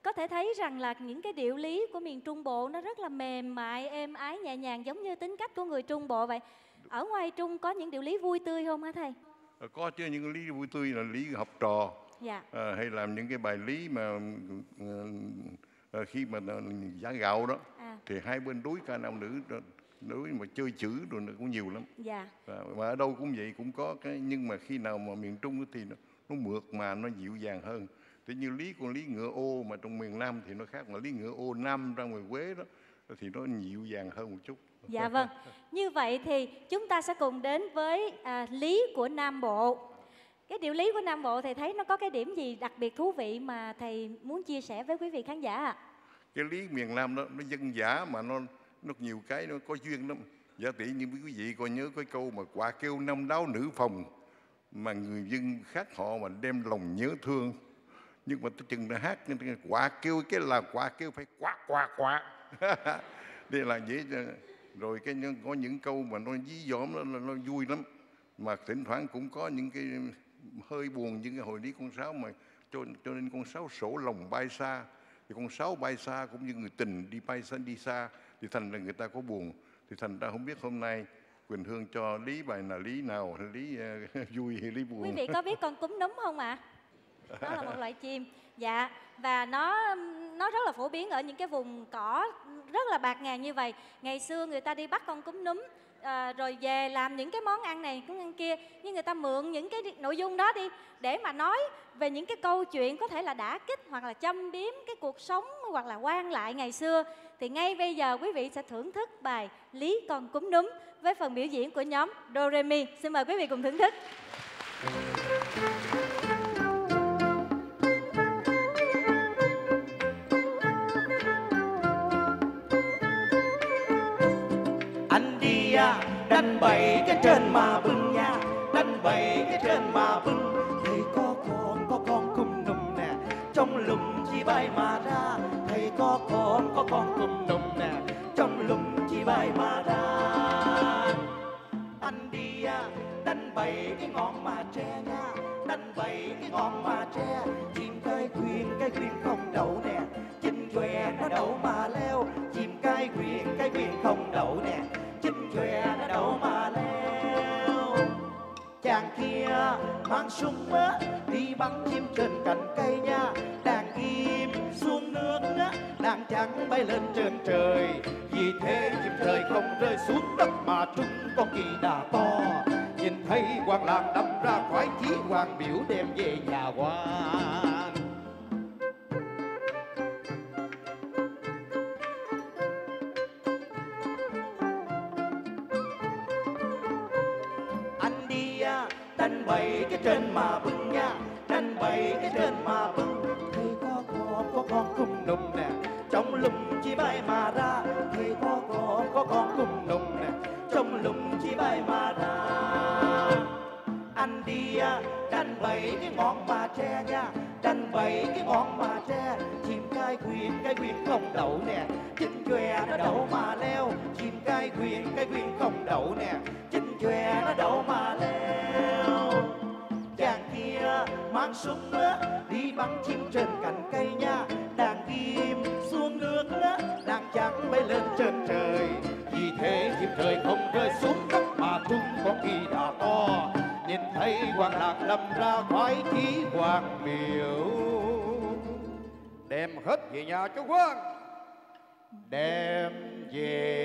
có thể thấy rằng là những cái điệu lý của miền Trung Bộ nó rất là mềm mại, êm ái, nhẹ nhàng, giống như tính cách của người Trung Bộ vậy. Ở ngoài Trung có những điệu lý vui tươi không hả thầy? Có chứ, những cái lý vui tươi là lý học trò. Dạ. Hay làm những cái bài lý mà khi mà giá gạo đó thì hai bên đối ca nam nữ đối mà chơi chữ rồi nó cũng nhiều lắm. Dạ. Và ở đâu cũng vậy, cũng có cái, nhưng mà khi nào mà miền Trung thì nó mượt mà, nó dịu dàng hơn. Thế như lý con lý ngựa ô mà trong miền Nam thì nó khác, mà lý ngựa ô Nam ra ngoài Quế đó thì nó dịu dàng hơn một chút. Dạ vâng. Như vậy thì chúng ta sẽ cùng đến với lý của Nam Bộ. Cái điệu lý của Nam Bộ thầy thấy nó có cái điểm gì đặc biệt thú vị mà thầy muốn chia sẻ với quý vị khán giả ạ? Cái lý miền Nam đó nó dân dã mà nó nhiều cái nó có duyên lắm. Giả tỷ như quý vị còn nhớ cái câu mà quả kêu năm đáo nữ phòng, mà người dân khác họ mà đem lòng nhớ thương. Nhưng mà tôi chừng đã hát quả kêu, cái là quả kêu phải quả đây là dễ. Rồi cái có những câu mà nó dí dỏm, nó vui lắm, mà thỉnh thoảng cũng có những cái hơi buồn, những cái hồi lý con sáo mà cho nên con sáo sổ lòng bay xa, thì con sáo bay xa cũng như người tình đi xa thì thành ra người ta có buồn. Thì thành ra không biết hôm nay Quỳnh Hương cho lý bài là lý nào, lý vui hay lý buồn? Quý vị có biết con cúm núm không ạ? Nó là một loại chim. Dạ. Và nó rất là phổ biến ở những cái vùng cỏ rất là bạt ngàn như vậy. Ngày xưa người ta đi bắt con cúm núm rồi về làm những cái món ăn này, món ăn kia. Nhưng người ta mượn những cái nội dung đó đi để mà nói về những cái câu chuyện có thể là đả kích hoặc là châm biếm cái cuộc sống hoặc là quan lại ngày xưa. Thì ngay bây giờ quý vị sẽ thưởng thức bài Lý Con Cúm Núm với phần biểu diễn của nhóm Doremi. Xin mời quý vị cùng thưởng thức. Anh đi đánh bậy cái trên mà bưng nha, đánh bậy cái trên mà bưng. Thầy có con cúm núm nè, trong lùm chi bay mà ra. Thầy có con cúm núm nè, trong lùm chi bay mà ra. Anh đi đánh bậy cái ngọn mà tre nha, đánh bậy cái ngọn mà tre. Chim cái quyền không đậu nè, chim chòe nó đậu mà leo. Chim cái quyền không đậu nè, chim chòe nó đậu mà leo. Chàng kia mang súng đi bắn chim trên cành cây nha. Đàn im xuống nước đàn trắng bay lên trên trời. Vì thế chim trời không rơi xuống đất mà trúng con kỳ đà to. Nhìn thấy quan làng đâm ra khoái chí, hoàng biểu đem về nhà quan. Anh đi đánh bậy cái trên mà bưng nha, đánh bậy cái trên mà bưng. Thầy có con cúm núm nè, trong lùm chi bay mà ra. Thầy có con cúm núm nè, trong lùm chi bay mà ra. Anh đi đánh bậy cái ngọn mà tre nha, đánh bậy cái ngọn mà tre. Chim cái quyền không đậu nè, chim chòe nó đậu mà leo. Chim cái quyền không đậu nè, chim chòe nó đậu mà leo. Chàng kia mang súng đi bắn chim trên cành cây nha. Đàn kim xuống nước đàn trắng bay lên trên trời. Vì thế chim trời không rơi xuống đất mà trúng con kỳ đà to. Nhìn thấy hoàng lạc đâm ra khoái chí hoàng biểu. Đem hết về nhà cho quan, đem về